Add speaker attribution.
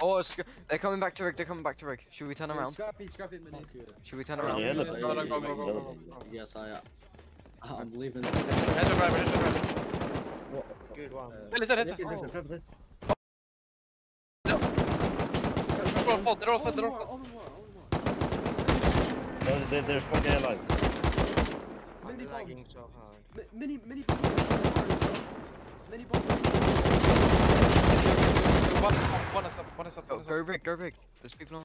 Speaker 1: Oh, they're coming back to rig. They're coming back to rig. Should we turn around?
Speaker 2: Scrappy, mini.
Speaker 1: Should we turn around?
Speaker 3: Yeah,
Speaker 4: Go, go.
Speaker 2: Yes, I'm leaving.
Speaker 4: Heads are driver, heads are driver.
Speaker 3: Good one.
Speaker 4: Listen. They're all full.
Speaker 3: There's one guy alive.
Speaker 2: Mini
Speaker 3: Lagging so hard.
Speaker 2: Mini
Speaker 4: One is up.
Speaker 1: Go big. There's people on.